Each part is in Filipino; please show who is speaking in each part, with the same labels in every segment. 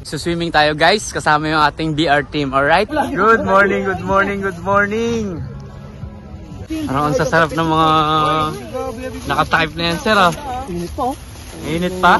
Speaker 1: Magsuswimming tayo guys, kasama yung ating BR team, alright? Good morning, good morning, good morning! Parang ang sasarap ng mga nakatype na yan, sir, oh. Init pa, oh. Init pa?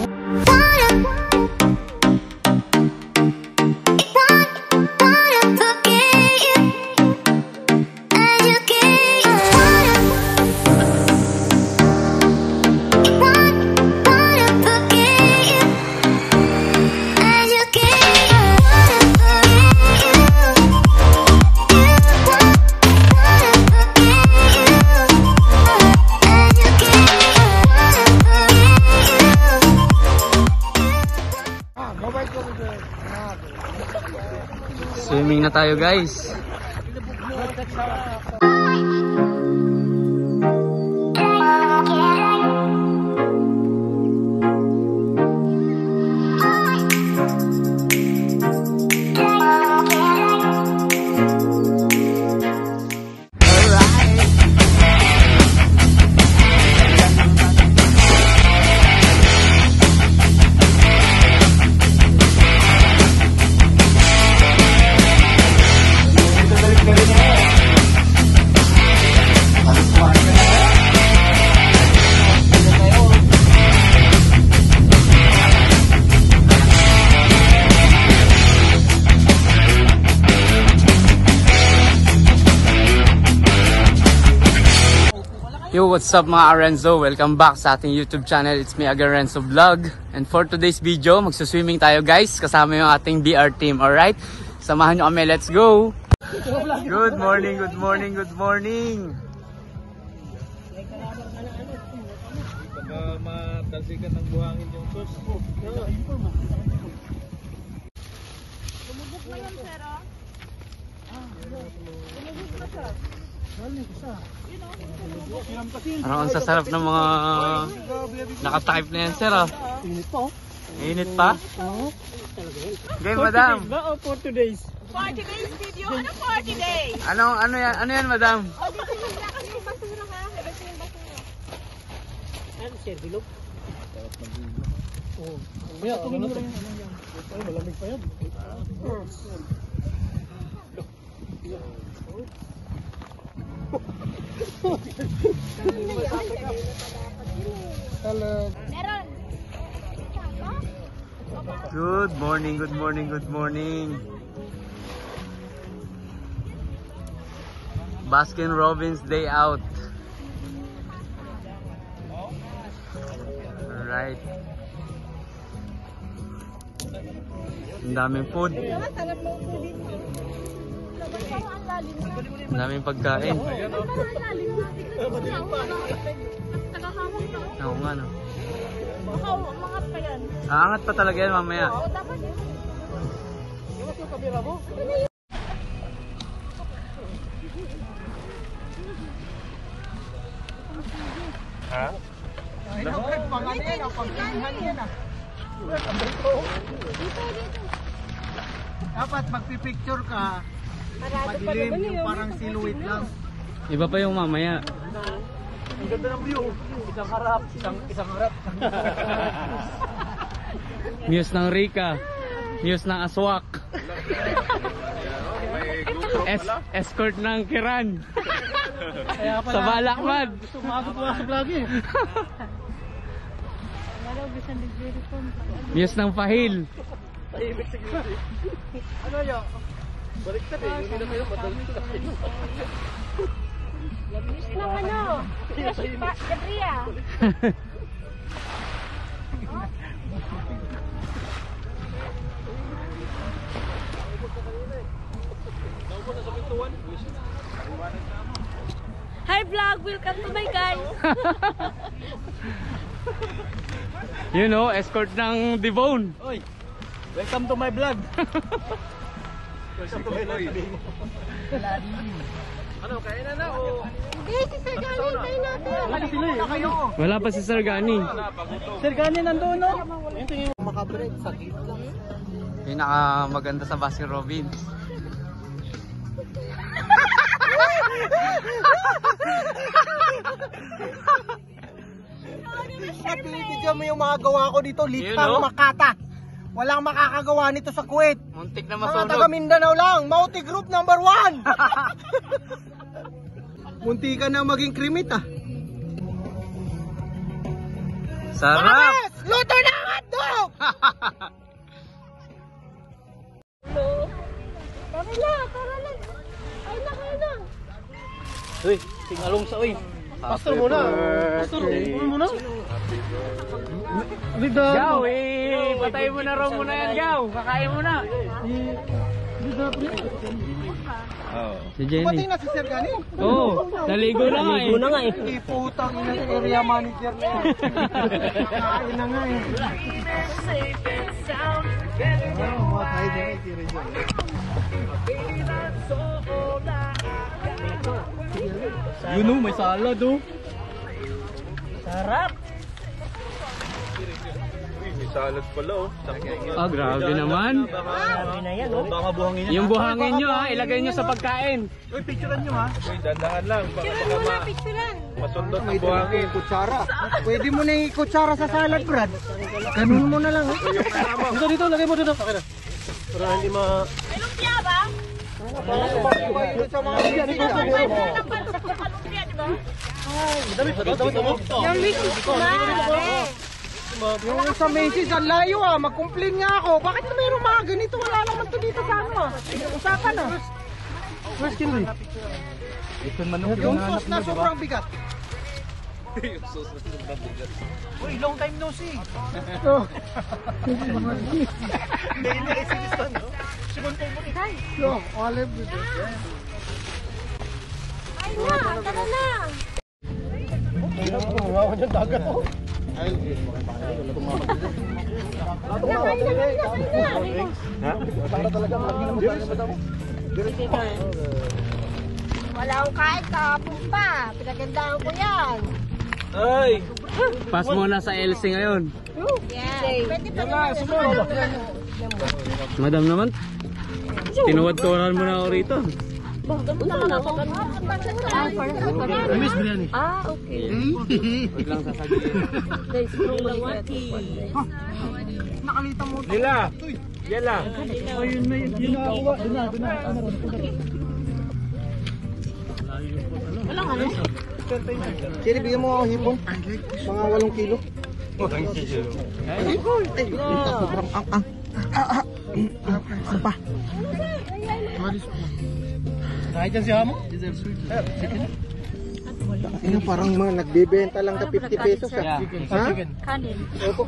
Speaker 1: Swimming na tayo guys. Yo, what's up mga Arenzo? Welcome back sa ating YouTube channel. It's me again, Renzo Vlog. And for today's video, magsuswimming tayo guys. Kasama yung ating BR team, alright? Samahan nyo kami, let's go! Good morning, good morning, good morning!
Speaker 2: Baka matalsikan ng buhangin yung sus.
Speaker 3: Lumubog na yun, sir, oh. Lumubog na, sir.
Speaker 1: Parang ang sasarap ng mga nakatype na yan, sir, oh.
Speaker 2: Init pa, oh.
Speaker 1: Init pa? Okay, madam.
Speaker 2: Ba o 40 days?
Speaker 3: 40 days video. Ano 40 days?
Speaker 1: Ano yan, madam?
Speaker 3: O, dito yung lakas yung basura, ha? Dito yung basura.
Speaker 2: Ano, sir, bilog? Oo. Kaya, ano na ito? Ay, malamig pa yan.
Speaker 3: Meron.
Speaker 1: Good morning, good morning, good morning. Baskin Robbins day out. Alright. Ang daming food.
Speaker 3: Sarap mo po dito. Labas pa ang lalim na.
Speaker 1: Ang daming pagkain.
Speaker 3: Labas pa ang lalim na. Tignan mo na. Nagahawak na.
Speaker 1: Oo nga, no.
Speaker 3: Baka umangat pa yan.
Speaker 1: Aangat pa talaga yan mamaya.
Speaker 3: Oo, dapat yun.
Speaker 2: Iwas yung kamera mo? Ha? Dapat magpipicture ka, madilim yung parang silhouette lang.
Speaker 1: Iba pa yung mamaya.
Speaker 2: Ang ganda ng view. Isang harap, isang harap.
Speaker 1: Muse ng Rika. Muse ng Aswak. Escort ng Kiran. Sa Balakmad.
Speaker 2: Gusto makapag-pumasok lagi.
Speaker 1: Muse ng Fahil.
Speaker 2: Tahimik siguro. Ano yun? Baliktad eh. Hindi na kayo madaliktad na kayo.
Speaker 3: Labis lang ano. Gabriya. Hi vlog, welcome to my guys.
Speaker 1: You know, escort ng Devon.
Speaker 2: Oy, welcome to my vlog. Welcome to my vlog. Ano, kain na o?
Speaker 3: Hindi, si Sir Gani, kain natin.
Speaker 2: Wala sila eh. Kayo.
Speaker 1: Wala pa si Sir Gani.
Speaker 2: Sir Gani nandun, no? Ito yung makabreak sa gitna.
Speaker 1: Pinakamaganda sa Baskin Robbins.
Speaker 2: Pinipidyo mo yung mga gawa ko dito, Litang Makata. Walang makakagawa nito sa Kuwait.
Speaker 1: Muntik na
Speaker 2: Mga taga
Speaker 1: masunog.
Speaker 2: Mindanao lang. Mauti Group number 1. Munti ka na maging krimit ah.
Speaker 1: Sarap!
Speaker 2: Yes! Luto na ang hotdog!
Speaker 3: Tara na, tara na. Kain na, kain na.
Speaker 1: Uy, singalong sa uy.
Speaker 2: Pastor muna. Pastor muna.
Speaker 1: Gaw, patay mo na raw muna yan, Gaw. Kakain mo na. Si
Speaker 2: Pati na si Sir Gani.
Speaker 1: Oo, naligo na nga eh.
Speaker 2: Hindi putang ina ng area manager na yan. Kakain na nga eh.
Speaker 1: Yun o, may salad o.
Speaker 2: Sarap.
Speaker 4: May salad pala oh.
Speaker 1: Ah, grabe naman.
Speaker 2: Grabe na yan oh.
Speaker 4: Baka buhangin niya.
Speaker 1: Yung buhangin nyo ha, ilagay nyo sa pagkain.
Speaker 2: Uy, picturean nyo ha.
Speaker 4: Uy, dandahan lang. Baka
Speaker 3: Picturean.
Speaker 4: masundot ang
Speaker 2: May
Speaker 4: buhangin.
Speaker 2: kutsara. Pwede mo na yung kutsara sa salad, Brad. Ganun mo na lang. Dito, lagay mo dito. Okay na. Para hindi ma...
Speaker 3: May lumpia ba?
Speaker 2: Sa mga bigyan.
Speaker 3: Lumpia, di ba? Yung weekend ko na.
Speaker 2: Yung sa Macy's, ang layo ah. Mag-complain nga ako. Bakit na mayroong mga ganito? Wala naman to dito sa ano ah. Usapan ah. Where's Kinley? Yung sauce na sobrang bigat. Uy, long time no see. Hindi ay sinistan, no? Simon po mo ni. Yo, olive with it.
Speaker 3: Kain na, tara na.
Speaker 2: Ako dyan dagat oh.
Speaker 3: Kain na.
Speaker 2: Para talaga
Speaker 3: Wala akong kain kahapon pa. Pinagandaan ko yan.
Speaker 4: Ay!
Speaker 1: Pass muna sa LC ngayon.
Speaker 3: Yes. Pwede pa naman.
Speaker 1: Madam naman, tinuwad-turan mo na ako rito.
Speaker 2: Miss Biryani.
Speaker 3: Ah, okay.
Speaker 1: Huwag lang sasabihin.
Speaker 2: Nakalita mo.
Speaker 4: Nila! Yala!
Speaker 2: Ayun na yun. Yun na ako. Doon na.
Speaker 3: Walang ano.
Speaker 2: Siri, bigyan mo ako hipon. Mga 8 kilo. Sobrang ang. Ano pa? Kahit yan si Hamo? Ano parang mga nagbebenta lang ka 50 pesos ah. Ha?
Speaker 3: Kanin.
Speaker 2: Opo.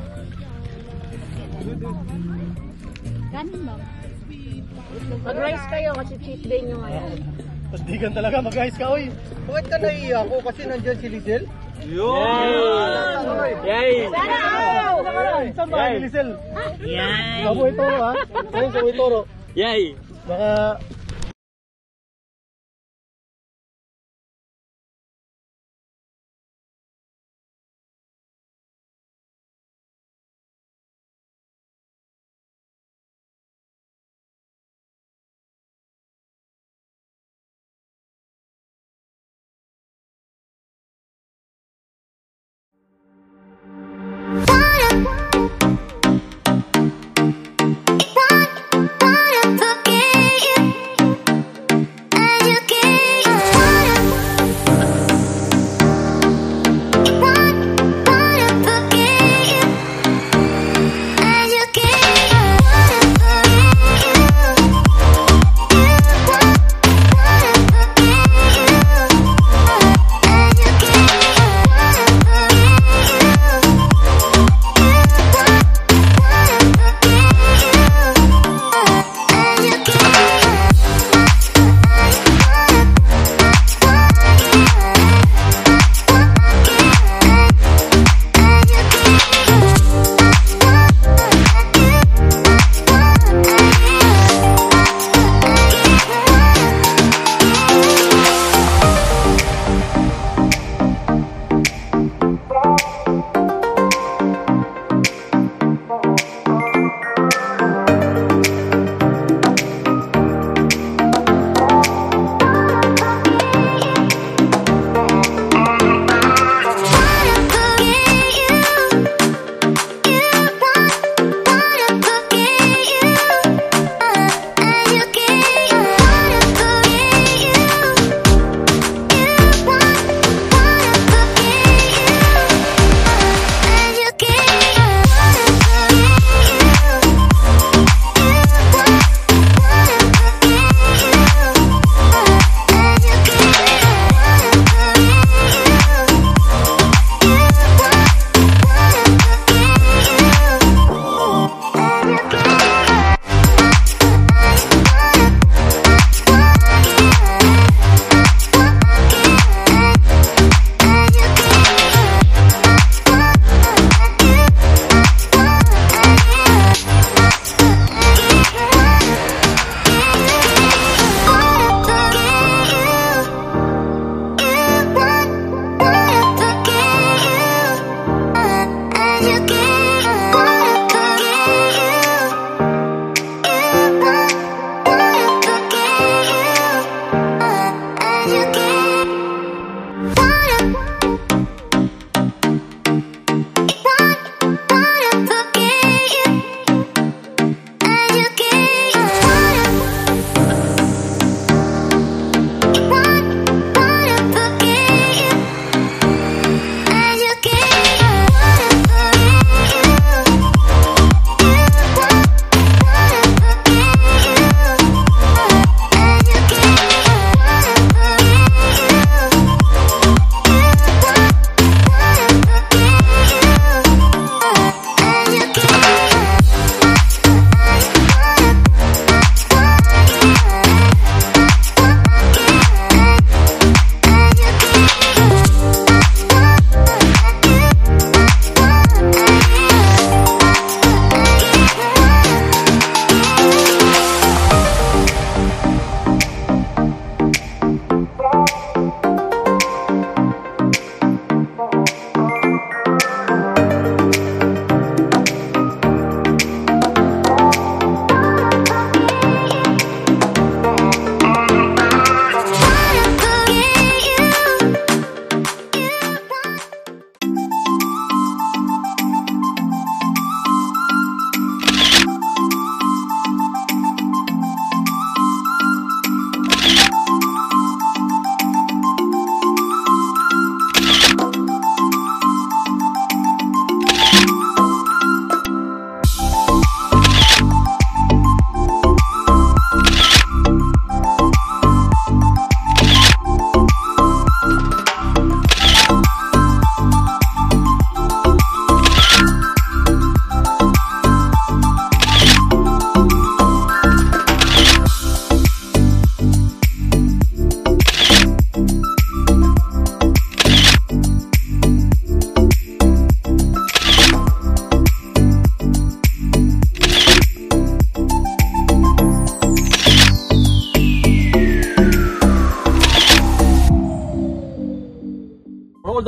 Speaker 3: Kanin ba? Mag-rice kayo kasi cheat day nyo ngayon.
Speaker 2: Pasdigan talaga, mag-guys ka, oy. Bakit ka naiiyak ko kasi nandyan si Lizel?
Speaker 1: Yay!
Speaker 2: Saan ba ni Lizel? Yay! Kabuhay Toro ha? Ayun, Kabuhay Toro.
Speaker 1: Yay!
Speaker 2: Baka...
Speaker 5: Wanna forget you.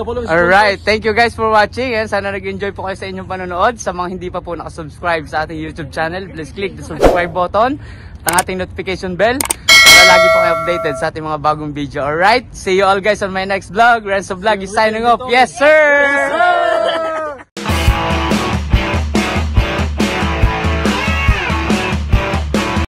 Speaker 1: Alright, thank you guys for watching and sana nag-enjoy po kayo sa inyong panonood. Sa mga hindi pa po nakasubscribe sa ating YouTube channel, please click the subscribe button at ang ating notification bell para lagi po kayo updated sa ating mga bagong video. Alright, see you all guys on my next vlog. Renzo Vlog is signing off. Yes sir!